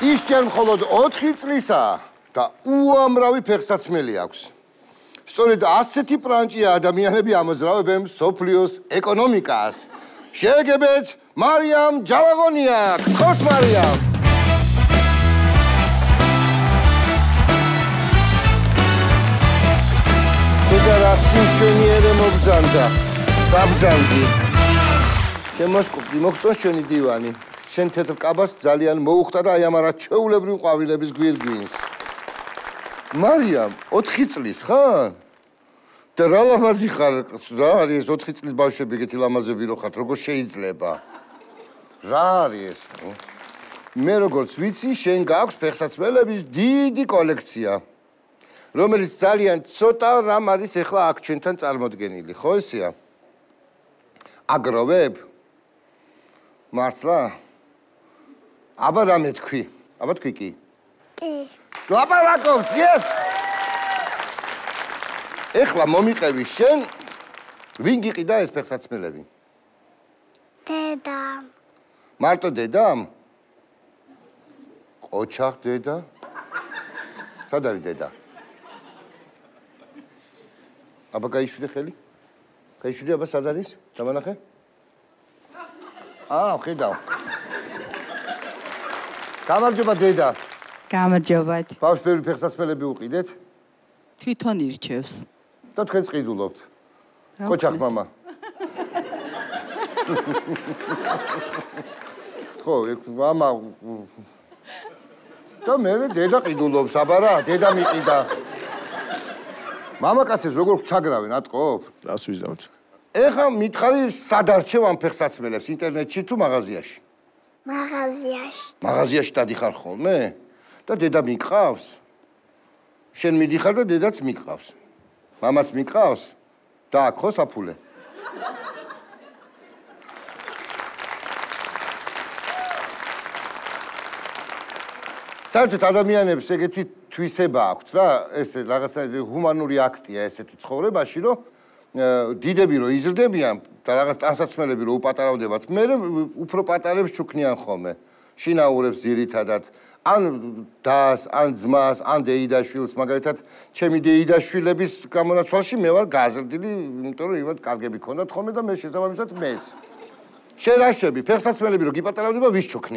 ის ჯერ მხოლოდ 4 წლისაა და უამრავი ფეხსაცმელი აქვს. სწორედ ასეთი პრანჭია ადამიანები ამოძრავებენ მსოფლიოს ეკონომიკას. შეეგებეთ მარიამ ჯალაღონია. გთხოვთ მარიამ. და სიმშვენიერე მოგძანდა. დაბძანდი. შემოსკუპდი, მოგწონს ჩვენი დივანი. შენ თეთრ კაბას ძალიან მოუხდა და აი ამ არაჩვეულებრივ ყვავილების გვირგვინს. მარიამ, 4 წლის ხარ? და რა ლამაზი ხარ, რა არის 4 წლის ბავშვები ეგეთი ლამაზები რო ხართ, როგორ შეიძლება? რა არის ეს? მე როგორც ვიცი, შენ გაქვს ფეხსაცმელების დიდი კოლექცია, რომელიც ძალიან ცოტა რამ არის ახლა აქ ჩვენთან წარმოდგენილი, ხო ესეა? აგროვებ? მართლა? აბა რამე თქვი? აბა თქვი კი? კი. დაბალაკობს, yes! ეხლა მომიყევი შენ, ვინ გიყიდა ეს ფეხსაცმელები? დედამ. მარტო დედამ? ოჩახ დედა? სად არის დედა? აბა გაიშვიდე ხელი? გაიშვიდე აბა სად არის? დამანახე? ხედავ. გამარჯობა დედა. გამარჯობათ. ბავშვს ბევრი ფეხსაცმელები უყიდეთ? თვითონ ირჩევს. და თქვენს ყიდულობთ. ოჩახ მამა. ხო, მამა და მე დედა ყიდულობს, აბა რა, დედა მიყიდა. მამაკაცებს როგორ ჩაგრავენ, ატყობ? რას ვიზავთ? ეხა მითხარი სად არჩევ ამ ფეხსაცმელებს, ინტერნეტში თუ მაღაზიაში? მაღაზიაში. მაღაზიაში დადიხარ ხოლმე? და დედა მიყავს? შენ მიდიხარ და დედაც მიყავს. მამაც მიყავს? და აქ ხო საფულე? საერთოდ ადამიანებს ეგეთი თვისება აქვთ რა, ეს რაღაცა ჰუმანური აქტია ესეთი ცხოვრებაში, რომ დიდები რო იზრდებიან და რაღაც ტანსაცმელები რო უპატარავდებათ, მე უფრო პატარებს ჩუქნიან ხოლმე. შინაურებს ძირითადად, ან დას, ან ძმას, ან დეიდაშვილს, მაგალითად, ჩემი დეიდაშვილების გამონაცვალში მე ვარ გაზრდილი, იმიტომ რომ ივად კარგები ქონდათ ხოლმე და მე შესაბამისად მეც. შენ რა შვები, ფეხსაცმელები რო გიპატარავდება, ვის ჩუქნი?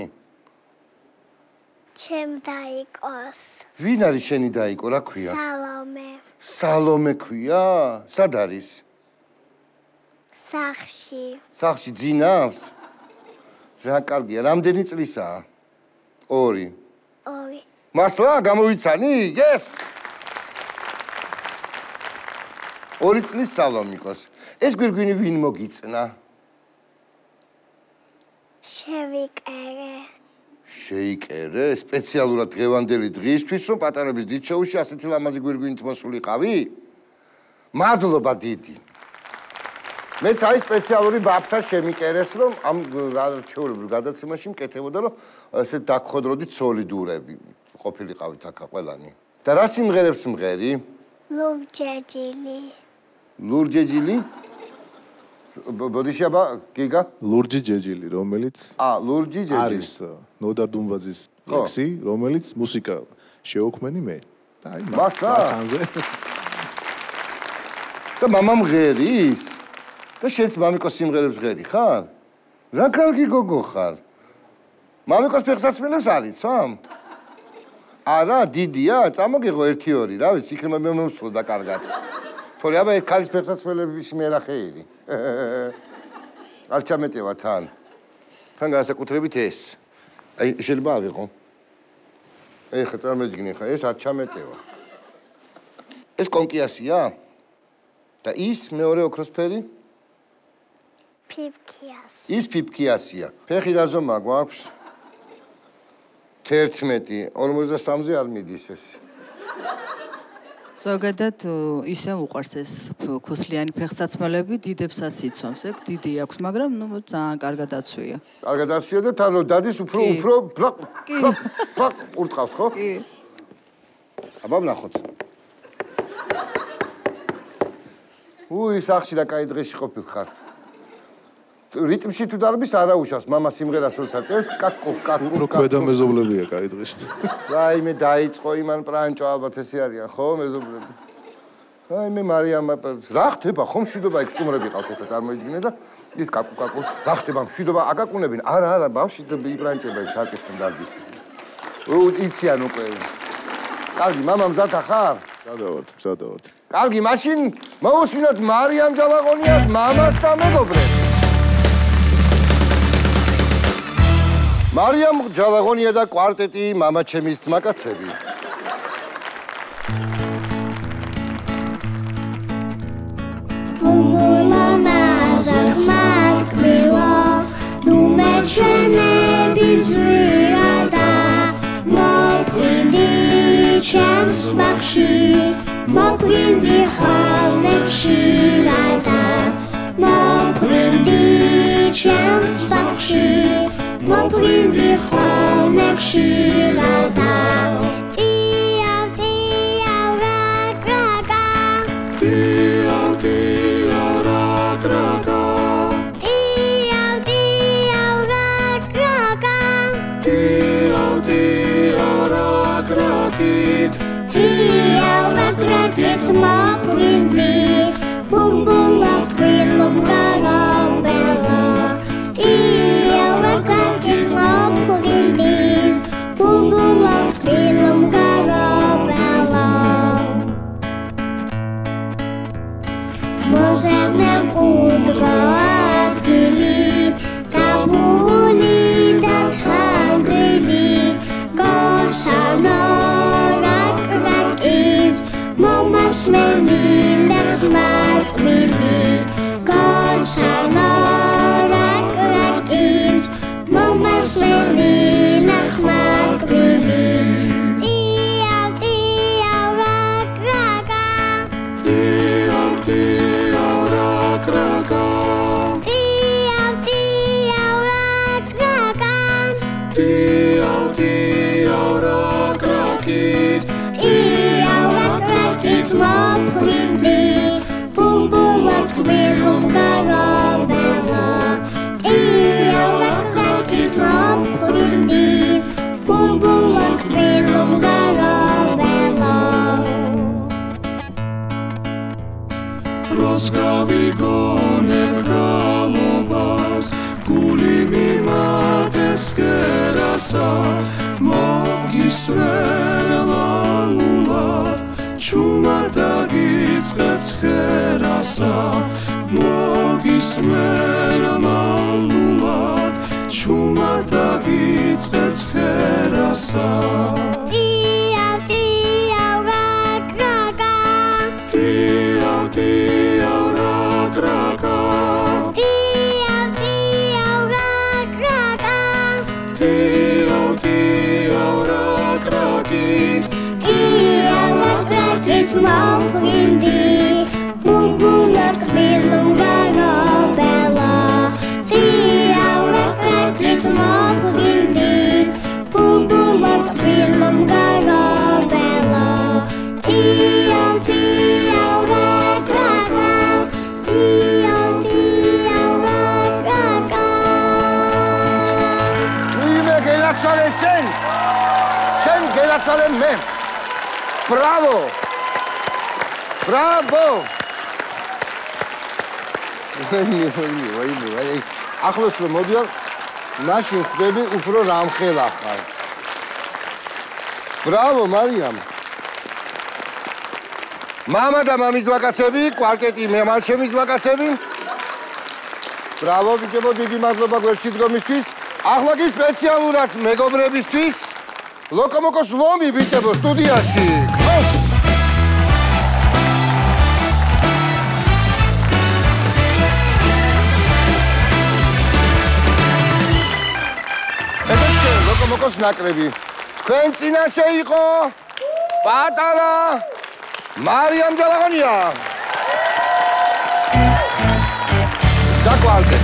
ჩემ დაიკოს. ვინ არის შენი დაიკო, რა ქვია? სალომე. სალომე ქვია? სად არის? სახში. სახში ძინავს? რა კარგია, რამდენი წლისაა? 2. 2. მართლა გამოვიცანი? Yes! 2 წლის სალომიკოს. ეს გვირგვინი ვინ მოგიწნა? შევიკერე. შეიკერე? სპეციალურად დღევანდელი დღისთვის, რომ პატარების დიდ შოუში ასეთი ლამაზი გვირგვინით მოსულიყავი? მადლობა დიდი. მეც აი სპეციალური ბაბთა შემიკერეს, რომ ამ ჩვეულებრივ გადაცემაში მკეთებოდა, რომ ესე დაგხოდროდი ცოლიდურები ყოფილიყავით აქ ყველანი. და რა სიმღერებს მღერი? ლურჯეჯილი. ლურჯეჯილი? ბოდიში აბა, გიგა? ლურჯი ჯეჯილი, რომელიც ლურჯი ჯეჯილი. არის ნოდარ დუმბაძის ლექსი, რომელიც მუსიკა შეოქმენი მე. და აი მართლაზე. და მამამ ღერის? და შენც მამიკოს სიმღერებს ღერი ხარ? რა კარგი გოგო ხარ? მამიკოს ფეხსაცმელებს არიცვამ? არა, დიდია, წამოგიღო 1-2, რა ვიცი, იქნება მე მომსვლოდა კარგად. თორე აბა ეს ქალის ფეხსაცმელების მე რა ხეირი. არ ჩამეტევა თან. თან განსაკუთრებით ეს. აი შეიძლება ავიღო. ეხლა წარმოიდგინე ხა, ეს არ ჩამეტევა. ეს კონკიასია? და ის მეორე ოქროსფერი? ფიფქიასი. ის ფიფქიასია. ფეხი რა ზომა გვაქვს? 11, 53-ზე არ მიდის ეს. ზოგადად ისე უყვარს ეს ქუსლიანი ფეხსაცმელები, დიდებსაც იცვამს, ეგ დიდი აქვს, მაგრამ ნუ ძალიან კარგად აცვია. კარგად აცვია და თან რო დადის უფრო ურტყავს, ხო? კი. აბა ვნახოთ. ui, სახში და კაი დღეში ყოფილ ხართ. რიტმში თუ დარბის არა უშავს მამა სიმღერას როცა წერს კაკო უფრო ქვედა მეზობლებია კაი დღეს. რაიმე დაიწყო იმან პრანჭო ალბათ ესე არიან ხო მეზობლები. რაიმე მარიამ რა ხდება ხომ მშვიდობა იქ სტუმრები ყავთ ეხლა წარმოიდგინე და ის კაკო რა ხდება მშვიდობა აკაკუნებინ არა ბავშვი ბრანჭება იქ სარკესთან დარბის. იციან უკვე. კარგი მამა მზადა ხარ? სადავართ. კარგი მაშინ მოусმინოთ მარიამ ჯალაღონიას მამას და მეგობრებს. მარიამ ჯალაღონია და კვარტეტი მამა ჩემის ძმაკაცები. Sheaქვს Moprindi Khalekshi Rada Moprindi Sheakszakshi Moprindi Khalekshi Rada Tiaw rakraga Tiaw rakraga Tiaw rakraga Tiaw rakragit Rakit moprindi, bumbulak bilum garabela. Rakit moprindi, bumbulak bilum garabela. Mozemne udra adgili, tabuli da tangili, gosano. Momas meni nachmat cvili, gosano rakrakit. Momas meni nachmat cvili. Tiaw rakraga. Tiaw rakraga. Tiaw rakraga. Tiaw rakrakit. Rakit moprindi, bumbulak bilum garabela. Rakit moprindi, bumbulak bilum garabela. Rozgavi gonem galobas, guli mimates kerasa, mogismena malulat. Chuma dagitsqebs kerasa mogismena malulat Chuma dagitsqebs kerasa Tiaw rakraga Tiaw rakraga Tiaw rakraga Tiaw rakragit Rakit moprindi, bumbulak bilum garabela. Tiaw rakit moprindi, bumbulak bilum garabela. Tiaw rakraga, tiaw rakraga. Ime gelatzaren sen gelatzaren me. Bravo! ახლოს რომ მოდიარ, მაშინ ხდები უფრო რამხელა ხარ. Bravo, მარიამ. მამა და მამის ვაკაცები, კვარტეტი მემა ჩემის ვაკაცები. Bravo, ბიჭებო, დიდი მადლობა გვერდში დგომისთვის. ახლა კი სპეციალურად მეგობრებისთვის ლოკომოკოს ლომი ბიჭებო სტუდიაში. ლოკომოკოს ნაკრები. თქვენ წინაშე იყო პატარა მარიამ ჯალაღონია. და კვარტეტი